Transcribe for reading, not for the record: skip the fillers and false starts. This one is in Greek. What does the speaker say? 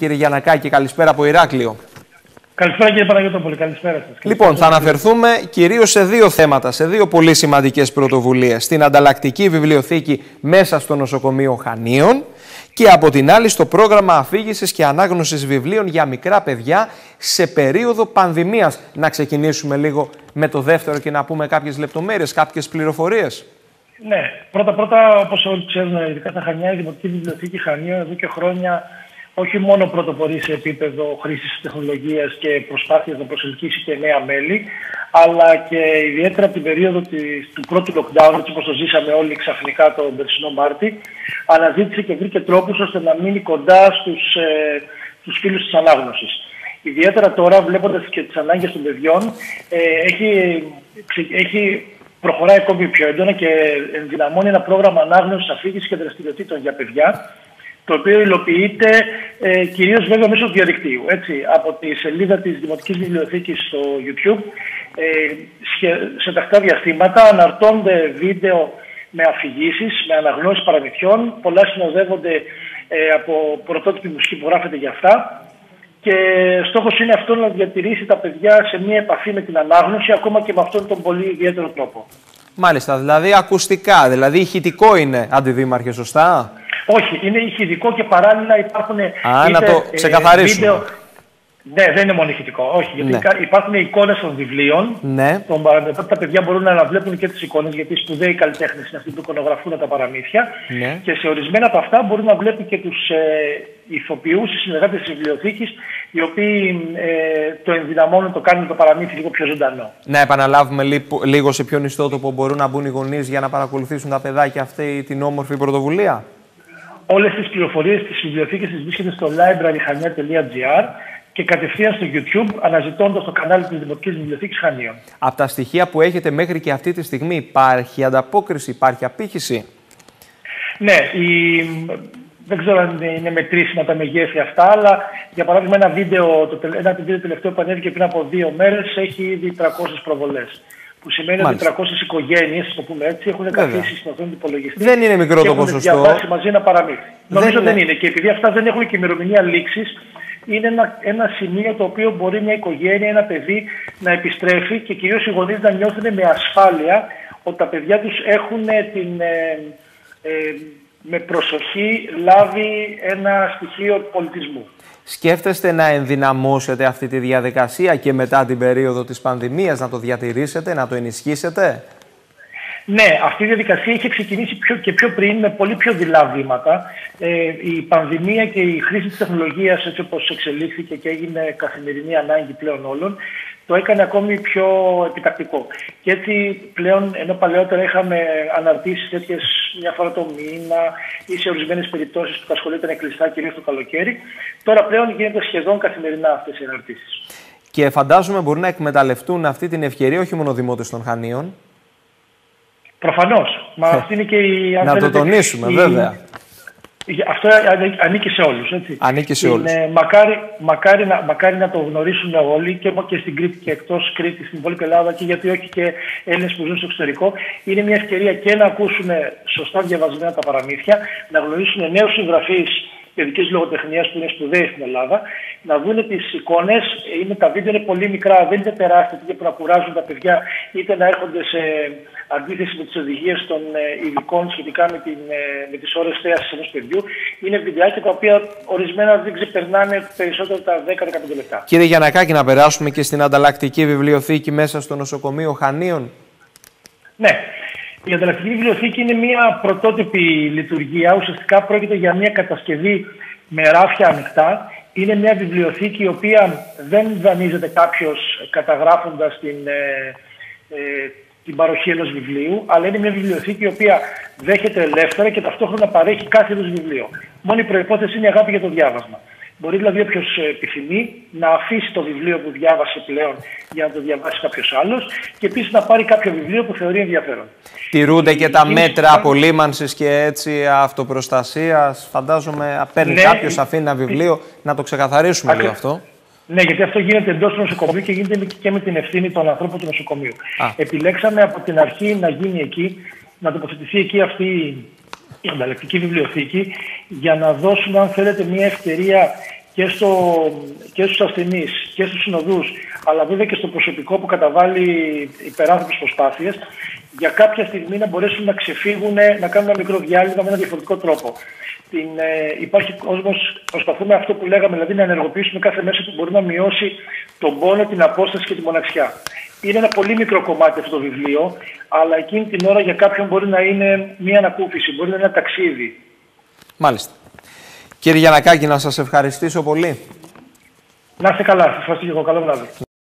Κύριε Γιαννακάκη, καλησπέρα από Ηράκλειο. Καλησπέρα κύριε Παναγιώτοπουλε, καλησπέρα σας. Λοιπόν, θα αναφερθούμε κυρίως σε δύο θέματα, σε δύο πολύ σημαντικές πρωτοβουλίες. Στην ανταλλακτική βιβλιοθήκη μέσα στο νοσοκομείο Χανίων και από την άλλη στο πρόγραμμα αφήγησης και ανάγνωσης βιβλίων για μικρά παιδιά σε περίοδο πανδημίας. Να ξεκινήσουμε λίγο με το δεύτερο και να πούμε κάποιες λεπτομέρειες, κάποιες πληροφορίες. Ναι, πρώτα, όπως όλοι ξέρουν, ειδικά στα Χανιά, η Δημοτική Βιβλιοθήκη Χανίων εδώ και χρόνια όχι μόνο πρωτοπορεί σε επίπεδο χρήσης τεχνολογίας και προσπάθειας να προσελκύσει και νέα μέλη, αλλά και ιδιαίτερα την περίοδο του πρώτου lockdown, έτσι όπως το ζήσαμε όλοι ξαφνικά τον περσινό Μάρτη, αναζήτησε και βρήκε τρόπους ώστε να μείνει κοντά στους φίλους της ανάγνωσης. Ιδιαίτερα τώρα, βλέποντας και τις ανάγκες των παιδιών, προχωράει ακόμη πιο έντονα και ενδυναμώνει ένα πρόγραμμα ανάγνωσης, αφήγησης και δραστηριοτήτων για παιδιά, το οποίο υλοποιείται κυρίως βέβαια μέσω του διαδικτύου. Έτσι, από τη σελίδα της Δημοτικής Βιβλιοθήκης στο YouTube, σε τακτά διαστήματα αναρτώνται βίντεο με αφηγήσεις, με αναγνώσεις παραμυθιών. Πολλά συνοδεύονται από πρωτότυπη μουσική που γράφεται για αυτά. Και στόχος είναι αυτό να διατηρήσει τα παιδιά σε μια επαφή με την ανάγνωση, ακόμα και με αυτόν τον πολύ ιδιαίτερο τρόπο. Μάλιστα, δηλαδή ακουστικά, δηλαδή ηχητικό είναι, Αντιδήμαρχε, σωστά? Όχι, είναι ηχητικό και παράλληλα υπάρχουν να το ξεκαθαρίσουμε. Βίντεο. Ναι, δεν είναι μόνο ηχητικό. Όχι, γιατί υπάρχουν εικόνες των βιβλίων. Ναι. Τα παιδιά μπορούν να αναβλέπουν και τις εικόνες, γιατί οι σπουδαίοι καλλιτέχνες είναι αυτοί που εικονογραφούν τα παραμύθια. Ναι. Και σε ορισμένα από αυτά μπορούν να βλέπουν και τους ηθοποιούς, οι συνεργάτες της βιβλιοθήκης, οι οποίοι το ενδυναμώνουν, το κάνουν το παραμύθι λίγο πιο ζωντανό. Να επαναλάβουμε λίγο σε ποιον ιστότοπο μπορούν να μπουν οι γονείς για να παρακολουθήσουν τα παιδάκια αυτή την όμορφη πρωτοβουλία. Όλες τις πληροφορίες της βιβλιοθήκης τις βρίσκεται στο libraryhania.gr και κατευθείαν στο YouTube, αναζητώντας το κανάλι της Δημοτικής Βιβλιοθήκης Χανίων. Από τα στοιχεία που έχετε μέχρι και αυτή τη στιγμή, υπάρχει ανταπόκριση, υπάρχει απήχηση? Ναι, δεν ξέρω αν είναι μετρήσιμα τα μεγέθη αυτά, αλλά για παράδειγμα ένα βίντεο τελευταίο που ανέβηκε πριν από 2 μέρες έχει ήδη 300 προβολές. Που σημαίνει ότι 300 οικογένειες, το πούμε έτσι, έχουν καθίσει στον οθόνη του υπολογιστή. Δεν είναι μικρό το ποσοστό. Και έχουν διαβάσει μαζί ένα παραμύθι. Νομίζω δεν είναι. Και επειδή αυτά δεν έχουν και ημερομηνία λήξης, είναι ένα σημείο το οποίο μπορεί μια οικογένεια, ένα παιδί να επιστρέφει και κυρίως οι γονείς να νιώθουν με ασφάλεια ότι τα παιδιά τους έχουν με προσοχή λάβει ένα στοιχείο πολιτισμού. Σκέφτεστε να ενδυναμώσετε αυτή τη διαδικασία και μετά την περίοδο της πανδημίας, να το διατηρήσετε, να το ενισχύσετε? Ναι, αυτή η διαδικασία είχε ξεκινήσει πιο πριν με πολύ πιο δειλά βήματα. Η πανδημία και η χρήση της τεχνολογίας, έτσι όπως εξελίχθηκε και έγινε καθημερινή ανάγκη πλέον όλων, το έκανε ακόμη πιο επιτακτικό. Και έτσι πλέον, ενώ παλαιότερα είχαμε αναρτήσεις τέτοιες μια φορά το μήνα ή σε ορισμένες περιπτώσεις που τα σχολεία ήταν κλειστά κυρίως το καλοκαίρι, τώρα πλέον γίνεται σχεδόν καθημερινά αυτές οι αναρτήσεις. Και φαντάζομαι μπορεί να εκμεταλλευτούν αυτή την ευκαιρία όχι μόνο δημότες των Χανίων. Προφανώς. Μα αυτή είναι και η... Να το τονίσουμε, βέβαια. Αυτό ανήκει σε όλους, έτσι. Ανήκει σε όλους. Μακάρι να το γνωρίσουν όλοι και στην Κρήτη και εκτός Κρήτης, στην υπόλοιπη Ελλάδα, και γιατί όχι και Έλληνες που ζουν στο εξωτερικό. Είναι μια ευκαιρία και να ακούσουν σωστά διαβασμένα τα παραμύθια, να γνωρίσουν νέους συγγραφείς παιδικής λογοτεχνίας που είναι σπουδαίοι στην Ελλάδα, να δουν τις εικόνες. Τα βίντεο είναι πολύ μικρά, δεν είναι τεράστια και που να κουράζουν τα παιδιά, είτε να έρχονται σε αντίθεση με τις οδηγίες των ειδικών σχετικά με τις ώρες θέασης ενός παιδιού. Είναι βιντεάκια τα οποία ορισμένα δεν ξεπερνάνε περισσότερο τα 10-15 λεπτά. Κύριε Γιαννακάκη, να περάσουμε και στην ανταλλακτική βιβλιοθήκη μέσα στο νοσοκομείο Χανίων. Ναι. Η ανταλλακτική βιβλιοθήκη είναι μια πρωτότυπη λειτουργία. Ουσιαστικά πρόκειται για μια κατασκευή με ράφια ανοιχτά. Είναι μια βιβλιοθήκη η οποία δεν δανείζεται κάποιος καταγράφοντας την παροχή ενός βιβλίου, αλλά είναι μια βιβλιοθήκη η οποία δέχεται ελεύθερα και ταυτόχρονα παρέχει κάθε είδους βιβλίο. Μόνη προϋπόθεση είναι η αγάπη για το διάβασμα. Μπορεί δηλαδή όποιος επιθυμεί να αφήσει το βιβλίο που διάβασε πλέον για να το διαβάσει κάποιος άλλος και επίσης να πάρει κάποιο βιβλίο που θεωρεί ενδιαφέρον. Τηρούνται και τα μέτρα απολύμανσης και έτσι αυτοπροστασίας? Φαντάζομαι παίρνει κάποιος, αφήνει ένα βιβλίο, να το ξεκαθαρίσουμε λίγο αυτό. Ναι, γιατί αυτό γίνεται εντός του νοσοκομείου και γίνεται και με την ευθύνη των ανθρώπων του νοσοκομείου. Επιλέξαμε από την αρχή να γίνει εκεί, να τοποθετηθεί εκεί αυτή η ανταλλακτική βιβλιοθήκη, για να δώσουμε, αν θέλετε, μια ευκαιρία και στους ασθενείς και στους συνοδούς, αλλά βέβαια και στο προσωπικό που καταβάλει υπεράνθρωπες προσπάθειες, για κάποια στιγμή να μπορέσουν να ξεφύγουν, να κάνουν ένα μικρό διάλειμμα με ένα διαφορετικό τρόπο. Υπάρχει κόσμος, προσπαθούμε αυτό που λέγαμε, δηλαδή να ενεργοποιήσουμε κάθε μέσο που μπορεί να μειώσει τον πόνο, την απόσταση και τη μοναξιά. Είναι ένα πολύ μικρό κομμάτι αυτό το βιβλίο, αλλά εκείνη την ώρα για κάποιον μπορεί να είναι μια ανακούφιση, μπορεί να είναι ένα ταξίδι. Μάλιστα. Κύριε Γιαννακάκη, να σας ευχαριστήσω πολύ. Να είστε καλά. Σας ευχαριστώ και εγώ. Καλό βράδυ.